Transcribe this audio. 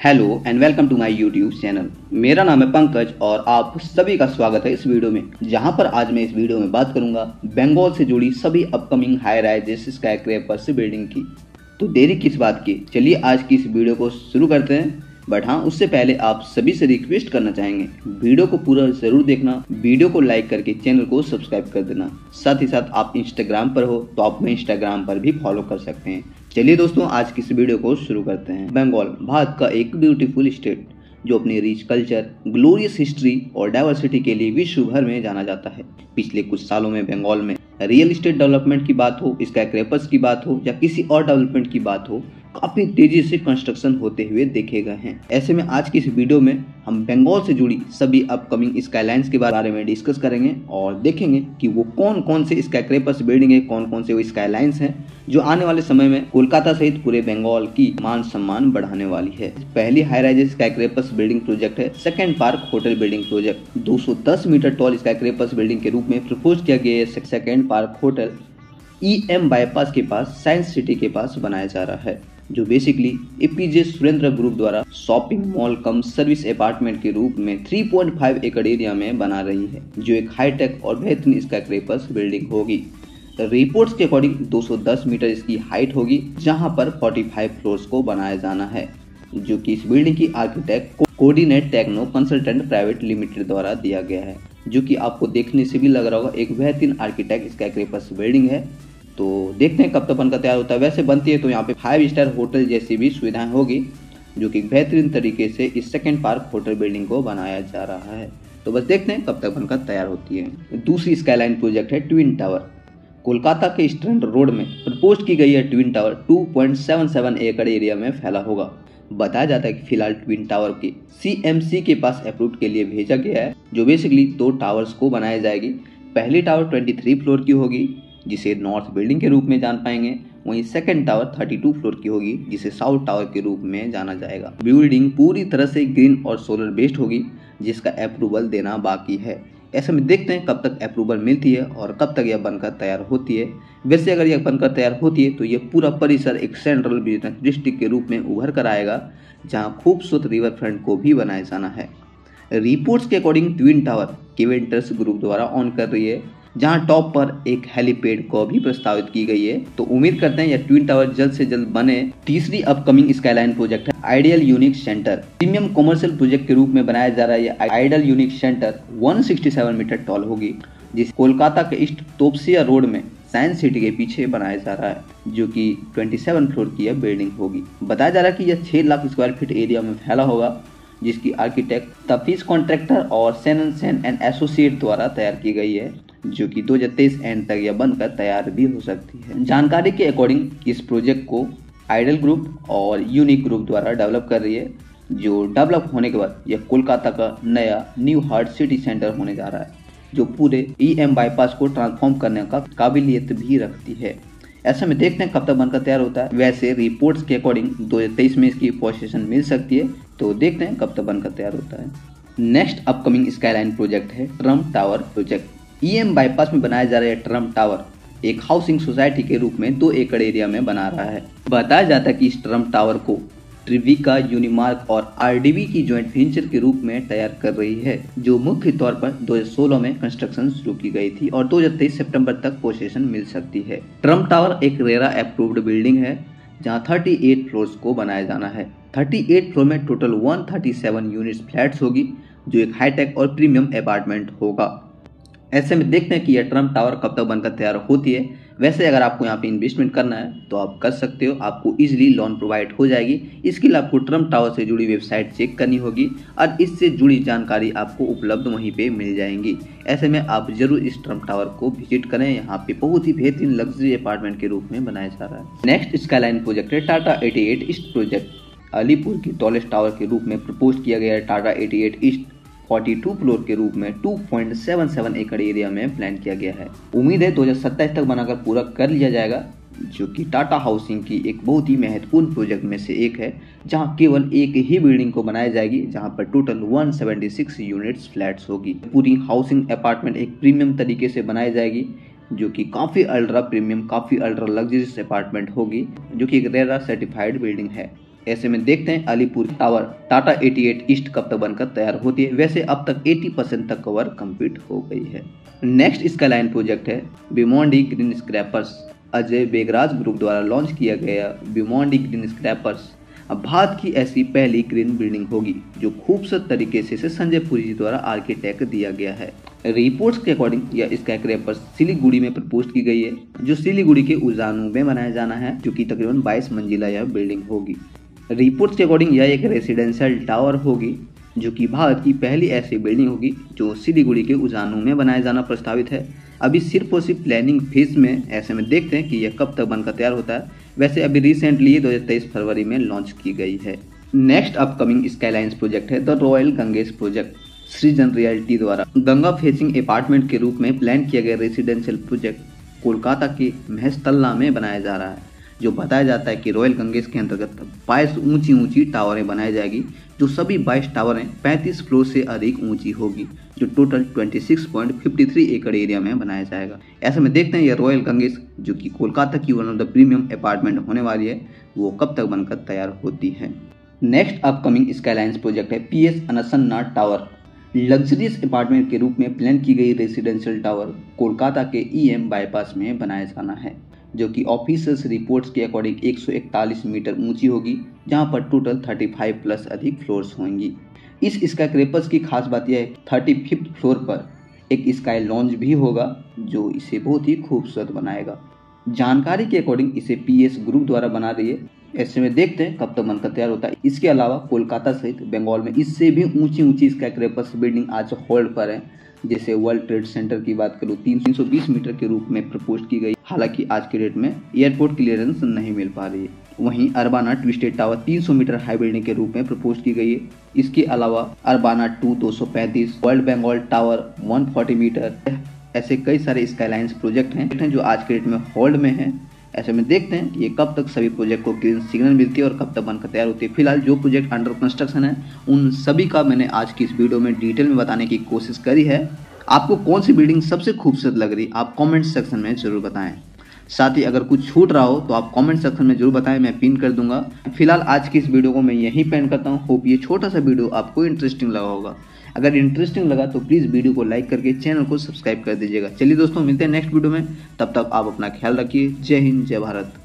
Hello and welcome to my YouTube channel. मेरा नाम है पंकज और आप सभी का स्वागत है इस वीडियो में, जहां पर आज मैं इस वीडियो में बात करूंगा बंगाल से जुड़ी सभी upcoming high rise skyscrapers building की। तो देरी किस बात की, चलिए आज की इस वीडियो को शुरू करते हैं। बट हाँ, उससे पहले आप सभी से रिक्वेस्ट करना चाहेंगे वीडियो को पूरा जरूर देखना, वीडियो को लाइक करके चैनल को सब्सक्राइब कर देना। साथ ही साथ आप इंस्टाग्राम पर हो तो आप हमें इंस्टाग्राम पर भी फॉलो कर सकते हैं। चलिए दोस्तों, आज की इस वीडियो को शुरू करते हैं। बंगाल भारत का एक ब्यूटीफुल स्टेट जो अपनी रिच कल्चर, ग्लोरियस हिस्ट्री और डाइवर्सिटी के लिए विश्व भर में जाना जाता है। पिछले कुछ सालों में बंगाल में रियल एस्टेट डेवलपमेंट की बात हो, स्काईस्क्रैपर्स की बात हो या किसी और डेवलपमेंट की बात हो, काफी तेजी से कंस्ट्रक्शन होते हुए देखे गए हैं। ऐसे में आज की इस वीडियो में हम बंगाल से जुड़ी सभी अपकमिंग स्काईलाइंस के बारे में डिस्कस करेंगे और देखेंगे कि वो कौन कौन से स्काईस्क्रैपर्स बिल्डिंग है, कौन कौन से वो स्काईलाइंस हैं जो आने वाले समय में कोलकाता सहित पूरे बंगाल की मान सम्मान बढ़ाने वाली है। पहली high rise skyscrapers building project है second park hotel building project. 210 metre tall skyscrapers building के रूप में प्रपोज किया गया है second park hotel EM bypass के पास साइंस सिटी के पास बनाया जा रहा है, जो बेसिकली एपीजे सुरेंद्र ग्रुप द्वारा shopping mall cum service apartment के रूप में 3.5 एकड़ एरिया में बना रही है, जो एक हाईटेक और बेहतरीन स्काईस्क्रैपर्स बिल्डिंग होगी। रिपोर्ट्स के अकॉर्डिंग 210 मीटर इसकी हाइट होगी, जहां पर 45 फ्लोर्स को बनाया जाना है, जो कि इस बिल्डिंग की architect coordinate techno consultant private limited द्वारा दिया गया है, जो कि आपको देखने से भी लग रहा होगा एक बेहतरीन आर्किटेक्ट स्काईस्क्रैपर्स बिल्डिंग है। तो देखते हैं कब तक बनकर तैयार होता है। वैसे बनती है तो यहाँ पे 5 स्टार होटल जैसी भी सुविधाएं होगी, जो कि बेहतरीन तरीके से इस सेकंड पार्क होटल बिल्डिंग को बनाया जा रहा है। तो बस देखते हैं कब तक बनकर तैयार होती है। दूसरी स्काईलाइन प्रोजेक्ट है ट्विन टावर। कोलकाता के स्ट्रैंड रोड में प्रपोज की गई है ट्विन टावर 2.77 एकड़ एरिया में फैला होगा। बताया जाता है कि फिलहाल ट्विन टावर के CMC के पास अप्रूव के लिए भेजा गया है, जो बेसिकली 2 टावर्स को बनाई जाएगी। पहली टावर 23 फ्लोर की होगी, जिसे नॉर्थ बिल्डिंग के रूप में जान पाएंगे। वहीं सेकंड टावर 32 फ्लोर की होगी, जिसे साउथ टावर के रूप में जाना जाएगा। बिल्डिंग पूरी तरह से ग्रीन और सोलर बेस्ड होगी, जिसका अप्रूवल देना बाकी है। ऐसे में देखते हैं कब तक अप्रूवल मिलती है और कब तक यह बनकर तैयार होती है। वैसे अगर यह बनकर तैयार होती है तो यह पूरा परिसर एक सेंट्रल बिजनेस डिस्ट्रिक्ट के रूप में उभर कर आएगा, जहां खूबसूरत रिवर फ्रंट को भी बनाया जाना है। रिपोर्ट्स के according twin tower Keventers group द्वारा ऑन कर रही है, जहां टॉप पर एक हेलीपैड को भी प्रस्तावित की गई है। तो उम्मीद करते हैं यह ट्विन टावर जल्द से जल्द बने। तीसरी अपकमिंग स्काईलाइन प्रोजेक्ट है ideal unique centre. Premium commercial project के रूप में बनाया जा रहा है। यह ideal unique centre 167 metre tall होगी, जिस कोलकाता के ईस्ट तोपसिया रोड में साइंस सिटी के पीछे बनाया जा रहा है, जो कि 27 फ्लोर की यह बिल्डिंग होगी। बताया जा रहा है कि यह 6 लाख स्क्वायर फीट एरिया में फैला होगा, जिसकी आर्किटेक्ट तफीस कॉन्ट्रैक्टर और सेन एंड एसोसिएट द्वारा तैयार की गई है, जो कि 2023 एंड तक यह बनकर तैयार भी हो सकती है। जानकारी के अकॉर्डिंग इस प्रोजेक्ट को आइडल ग्रुप और यूनिक ग्रुप द्वारा डेवलप कर रही है, जो डेवलप होने के बाद यह कोलकाता का नया न्यू हार्ट सिटी सेंटर होने जा रहा है, जो पूरे EM बाईपास को ट्रांसफॉर्म करने का काबिलियत भी रखती है। ऐसे में देखते हैं कब तक बनकर तैयार होता है। वैसे रिपोर्ट्स के अकॉर्डिंग 2023 में इसकी पोजीशन मिल सकती है, तो देखते हैं कब तक बनकर तैयार होता है। नेक्स्ट अपकमिंग स्काईलाइन प्रोजेक्ट है Trump tower project. EM bypass में बनाया जा रहा है ट्रम्प टावर एक हाउसिंग सोसाइटी के रूप में 2 एकड़ एरिया में बना रहा है। बताया जाता है कि इस ट्रम्प टावर को ट्रिविका, यूनिमार्क और RDB की ज्वाइंट वेंचर के रूप में तैयार कर रही है, जो मुख्य तौर पर 2016 में कंस्ट्रक्शन शुरू की गई थी और 2023 सितंबर तक पोजीशन मिल सकती है। ट्रम्प टावर एक रेरा अप्रूव्ड बिल्डिंग है, जहां 38 फ्लोर्स को बनाया जाना है। 38 फ्लोर में टोटल 137 यूनिट्स फ्लैट्स होगी, जो एक हाईटेक और प्रीमियम अपार्टमेंट होगा। ऐसे में देखते हैं कि यह ट्रम्प टावर कब तक बनकर तैयार होती है। वैसे अगर आपको यहाँ पे इन्वेस्टमेंट करना है तो आप कर सकते हो, आपको इजीली लोन प्रोवाइड हो जाएगी। इसके लिए आपको ट्रम्प टावर से जुड़ी वेबसाइट चेक करनी होगी और इससे जुड़ी जानकारी आपको उपलब्ध वहीं पे मिल जाएंगी। ऐसे में आप जरूर इस ट्रम्प टावर को विजिट करें, यहाँ पे बहुत ही बेहतरीन लग्जरी अपार्टमेंट के रूप में बनाया जा रहा है। नेक्स्ट स्काईलाइन प्रोजेक्ट है टाटा 88 ईस्ट प्रोजेक्ट। अलीपुर की टॉलेस्ट टावर के रूप में प्रपोज किया गया है टाटा 88 ईस्ट 42 फ्लोर के रूप में 2.77 एकड़ एरिया में प्लान किया गया है। उम्मीद है 2027 तक बनाकर पूरा कर लिया जाएगा, जो कि टाटा हाउसिंग की एक बहुत ही महत्वपूर्ण प्रोजेक्ट में से एक है, जहां केवल एक ही बिल्डिंग को बनाई जाएगी, जहां पर टोटल 176 यूनिट्स फ्लैट्स होगी। पूरी हाउसिंग अपार्टमेंट एक प्रीमियम तरीके से बनाई जाएगी, जो कि काफ़ी अल्ट्रा प्रीमियम, काफ़ी अल्ट्रा लग्जरियस अपार्टमेंट होगी, जो कि एक रेरा सर्टिफाइड बिल्डिंग है। ऐसे में देखते हैं अलीपुर टावर टाटा 88 ईस्ट कब तक बनकर तैयार होती है। वैसे अब तक 80% तक कवर कंप्लीट हो गई है। नेक्स्ट स्काईलाइन प्रोजेक्ट है बिमोंडी green scrapers. Ajay Begraj group द्वारा लॉन्च किया गया बिमोंडी ग्रीन स्क्रैपर्स भारत की ऐसी पहली ग्रीन बिल्डिंग होगी जो खूबसूरत तरीके से संजय पुरी जी द्वारा आर्किटेक्ट दिया गया है। रिपोर्ट्स के अकॉर्डिंग यह स्काईक्रैपर सिलीगुड़ी में प्रपोज की गई है, जो सिलीगुड़ी के उजानू में बनाया जाना है, जो कि तकरीबन 22 मंजिला यह बिल्डिंग होगी। रिपोर्ट्स के अकॉर्डिंग यह एक रेसिडेंशियल टावर होगी, जो कि भारत की पहली ऐसी बिल्डिंग होगी जो सिलीगुड़ी के उजानू में बनाया जाना प्रस्तावित है। अभी सिर्फ और सिर्फ प्लानिंग फेज में। ऐसे में देखते हैं कि यह कब तक बनकर तैयार होता है। वैसे अभी रिसेंटली 2023 फरवरी में लॉन्च की गई है। नेक्स्ट अपकमिंग स्काईलाइंस प्रोजेक्ट है the royal Gangesh project. Srijan realty द्वारा गंगा फेसिंग अपार्टमेंट के रूप में प्लान किया गया रेसिडेंशियल प्रोजेक्ट कोलकाता के महस्तल्ला में बनाया जा रहा है, जो बताया जाता है कि रॉयल गंगेश के अंतर्गत 22 ऊंची टावरें बनाई जाएगी, जो सभी 22 टावरें 35 फ्लोर से अधिक ऊंची होगी, जो टोटल 26.53 एकड़ एरिया में बनाया जाएगा। ऐसे में देखते हैं यह रॉयल गंगेश, जो कि कोलकाता की one of the premium apartment होने वाली है, वो कब तक बनकर तैयार होती है। नेक्स्ट अपकमिंग स्काईलाइंस प्रोजेक्ट है पीएस अनसन्ना टावर। लग्जरियस अपार्टमेंट के रूप में प्लान की गई रेसिडेंशियल टावर कोलकाता के ईएम बाईपास में बनाया जाना है, जो कि ऑफिशियल रिपोर्ट्स के अकॉर्डिंग 141 मीटर ऊंची होगी, जहां पर टोटल 35 प्लस अधिक फ्लोर्स होंगी। इस स्काईक्रैपर्स की खास बात यह है 35th फ्लोर पर एक स्काई लॉन्ज भी होगा, जो इसे बहुत ही खूबसूरत बनाएगा। जानकारी के अकॉर्डिंग इसे पीएस ग्रुप द्वारा बना रही है। ऐसे में देखते हैं कब तक बनकर तैयार होता है। इसके अलावा कोलकाता सहित बंगाल में इससे भी ऊंची स्काईक्रैपर्स बिल्डिंग आज होल्ड पर है। जैसे वर्ल्ड ट्रेड सेंटर की बात करूँ 320 मीटर के रूप में प्रपोज की गई, हालांकि आज के डेट में एयरपोर्ट क्लियरेंस नहीं मिल पा रही है। वहीं Urbana twisted tower 300 metre high building के रूप में प्रपोज की गई है। इसके अलावा Urbana 2 235, world Bengal tower 140 metre, ऐसे कई सारे स्काईलाइंस प्रोजेक्ट हैं जो आज के डेट में होल्ड में हैं। ऐसे में देखते हैं कि ये कब तक सभी प्रोजेक्ट को ग्रीन सिग्नल मिलती है और कब तक बनकर तैयार होती है। फिलहाल जो प्रोजेक्ट अंडर कंस्ट्रक्शन है उन सभी का मैंने आज की इस वीडियो में डिटेल में बताने की कोशिश करी है। आपको कौन सी बिल्डिंग सबसे खूबसूरत लग रही आप कमेंट सेक्शन में जरूर बताएं। साथ ही अगर कुछ छूट रहा हो तो आप कमेंट सेक्शन में जरूर बताएं, मैं पिन कर दूंगा। फिलहाल आज की इस वीडियो को मैं यहीं पेंड करता हूं। होप ये छोटा सा वीडियो आपको इंटरेस्टिंग लगा होगा। अगर इंटरेस्टिंग लगा तो प्लीज़ वीडियो को लाइक करके चैनल को सब्सक्राइब कर दीजिएगा। चलिए दोस्तों, मिलते हैं नेक्स्ट वीडियो में। तब तक आप अपना ख्याल रखिए। जय हिंद, जय भारत।